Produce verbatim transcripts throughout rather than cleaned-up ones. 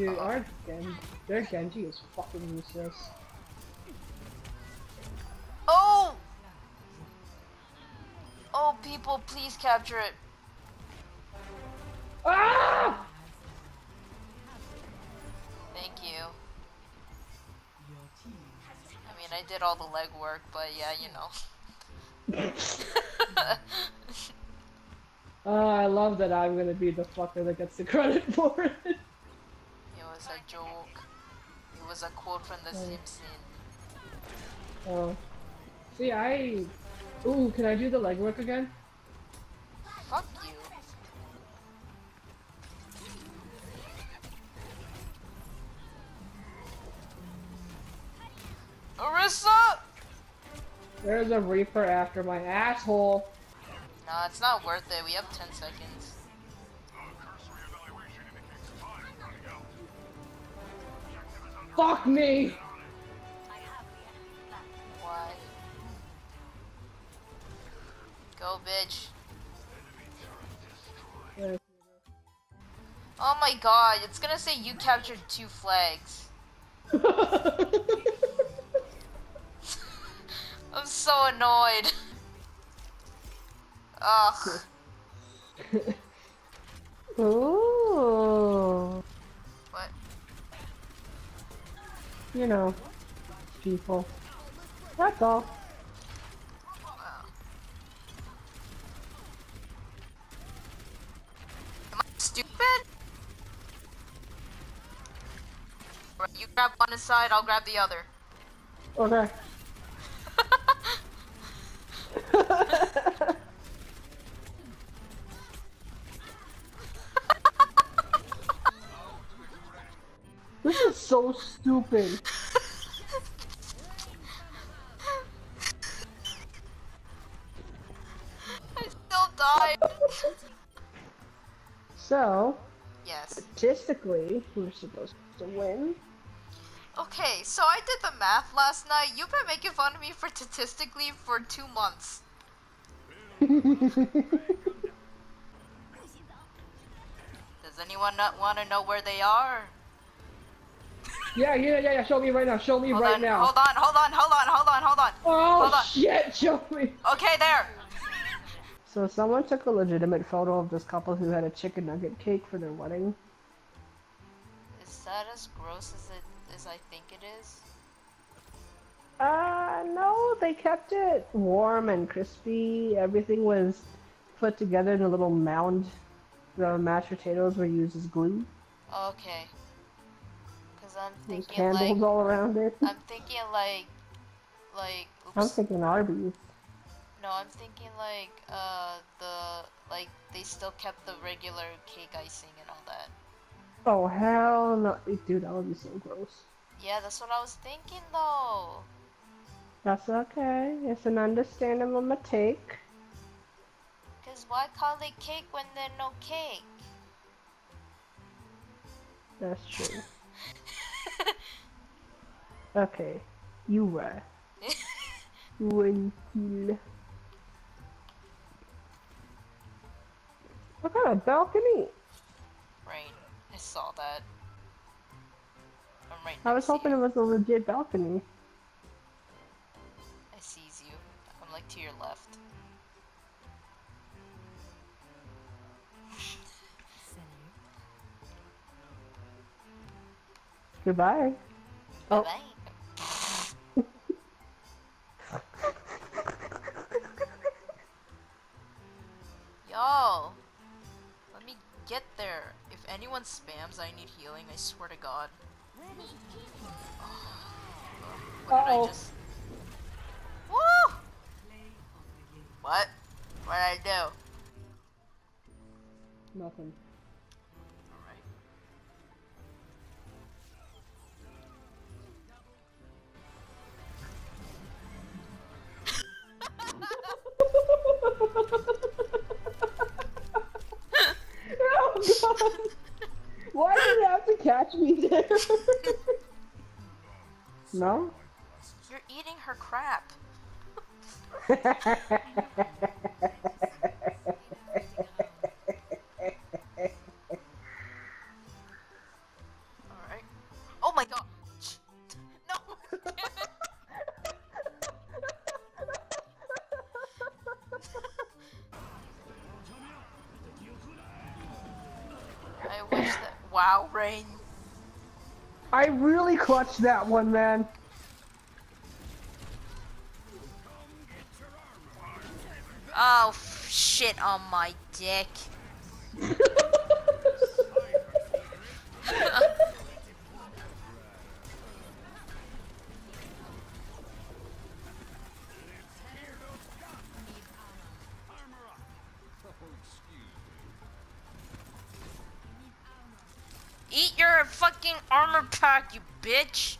Dude, our Gen their Genji is fucking useless. Oh! Oh, people, please capture it. Ah! Thank you. I mean, I did all the legwork, but yeah, you know. Oh, I love that I'm gonna be the fucker that gets the credit for it. It was a joke. It was a quote from The Oh. Simpsons. Oh. See, I... Ooh, can I do the legwork again? Fuck you. Orisa! There's a Reaper after my asshole. Nah, it's not worth it. We have ten seconds. Fuck me! Why? Go, bitch. Yeah. Oh my god, it's gonna say you captured two flags. I'm so annoyed. Ugh. Ooh. What? You know, people. That's all. Wow. Am I stupid? Right, you grab one side, I'll grab the other. Okay. This is so stupid. I still died. So, Yes. statistically, we're supposed to win. Okay, so I did the math last night. You've been making fun of me for statistically for two months. Does anyone not want to know where they are? Yeah, yeah, yeah, yeah, show me right now, show me Hold right on, now. hold on, hold on, hold on, hold on, hold on. Oh, hold on. shit, show me. Okay, there. So someone took a legitimate photo of this couple who had a chicken nugget cake for their wedding. Is that as gross as it as I think it is? Uh, no, they kept it warm and crispy. Everything was put together in a little mound. The mashed potatoes were used as glue. Okay. Cause I'm There's thinking candles like all around it. I'm thinking like like oops. I'm thinking Arby's. No, I'm thinking like uh the like they still kept the regular cake icing and all that. Oh, hell no. Dude, that would be so gross. Yeah, that's what I was thinking though. That's okay. It's an understandable mistake. Cause why call it cake when there's no cake? That's true. Okay. You were. One kill. What kind of balcony? Right, I saw that. I'm right I was next to hoping you. it was a legit balcony. I sees you. I'm like to your left. Goodbye. Oh. Bye-bye. Yo, let me get there. If anyone spams I need healing, I swear to God. What did Uh-oh. I just... Woo! What? What did I do? Nothing. Alright. Oh god! Why did you have to catch me there? No? You're eating her crap. brain. I really clutched that one, man. Oh, f shit on my dick. Eat your fucking armor pack, you bitch!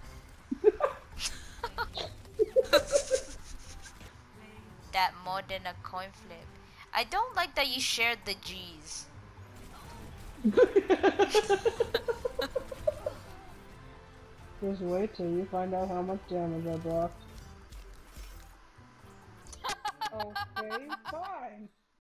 That more than a coin flip. I don't like that you shared the G's. Just wait till you find out how much damage I blocked. Okay, fine.